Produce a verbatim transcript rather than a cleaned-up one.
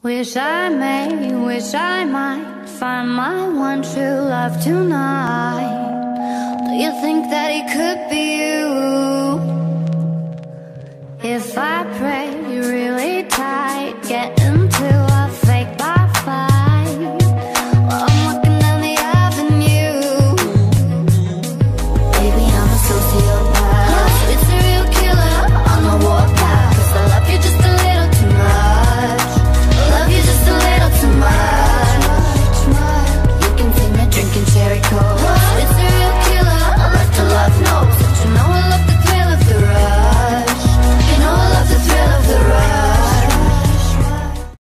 Wish I may, wish I might find my one true love tonight. Do you think that it could be you? If I pray really tight, get